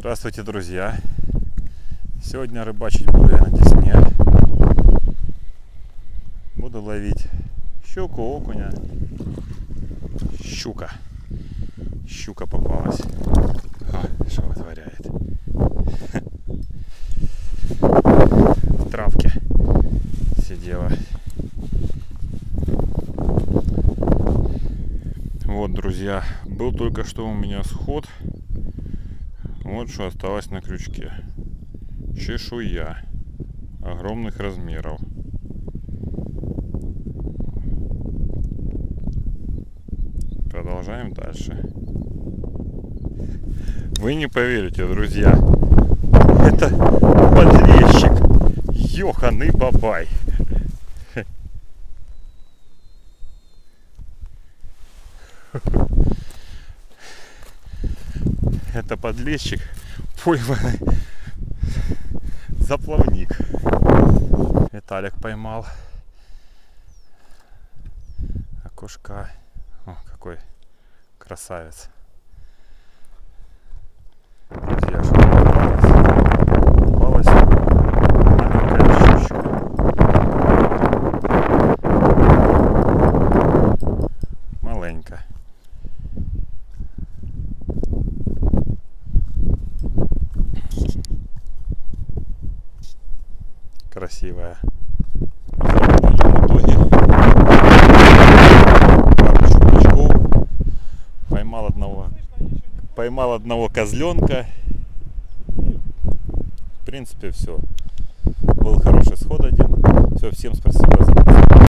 Здравствуйте, друзья! Сегодня рыбачить буду я на Десне. Буду ловить щуку, окуня. Щука попалась. Что вытворяет? В травке сидела. Вот, друзья, был только что у меня сход. Вот что осталось на крючке. Чешуя огромных размеров. Продолжаем дальше. Вы не поверите, друзья, это подлещик. Ёханый бабай. Это подлещик, пойманный заплавник. Виталик поймал окушка. О, какой красавец. Друзья, что попалась маленькая щучка. Маленькая. Красивая. В итоге пару щуплячков, поймал одного козленка. В принципе, все. Был хороший сход один. Все, всем спасибо за просмотр.